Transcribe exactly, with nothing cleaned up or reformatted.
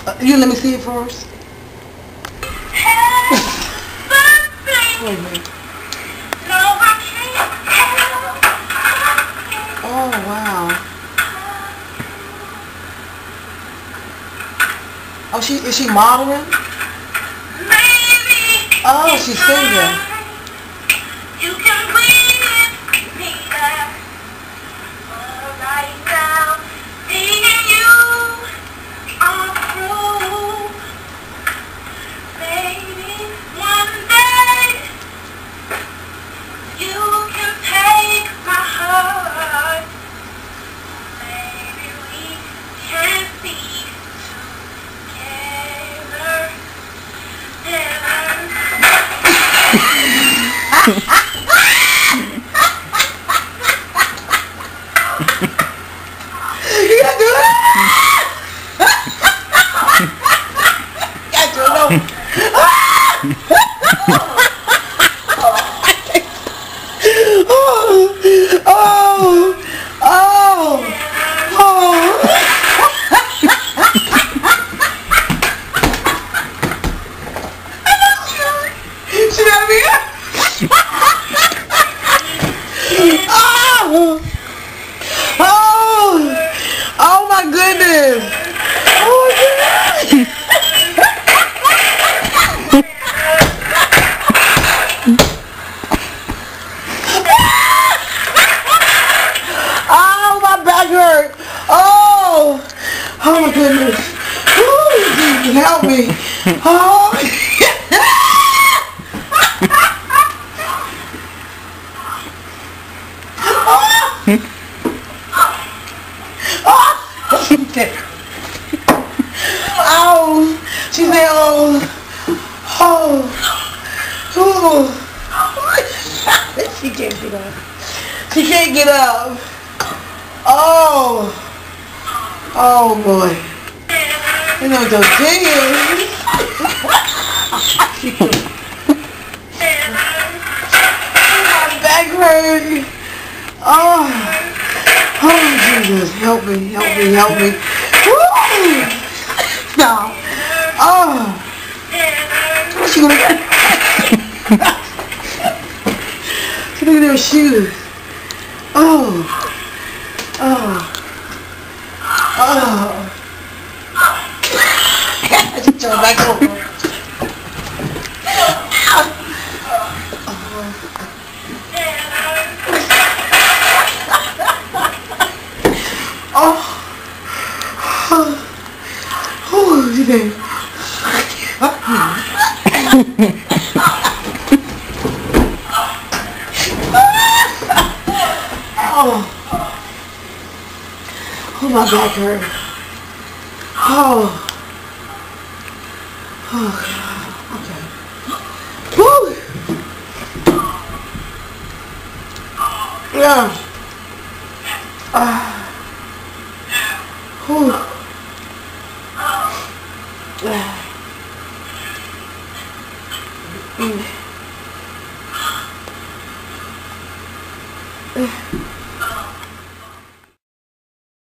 Uh, you let me see it first. Wait a minute. Oh, wow. Oh, she is she modeling? Oh, she's singing. You can bring me back right now. Seeing you are through. Baby, one day you can take my heart. Maybe we can be together. You gotta do it. Got your nose. Oh, oh, oh, oh. She got me. Oh, oh, oh my goodness. Oh my goodness. Oh, my back hurt. Oh, oh my goodness. Ooh, Jesus, help me. Oh. Okay. Oh, she said, oh, oh, oh. She can't get up. She can't get up. Oh, oh boy. You know, those things. My back hurt. Oh. Oh, Jesus, help me, help me, help me. Woo! No. Oh. What's she gonna get? Look at their shoes. Oh. Oh. Oh. I just turn back over. Oh, oh, oh, you think? Oh, oh, my back hurt. Oh, oh, okay. Woo! Yeah. Ah. Whew. Mm.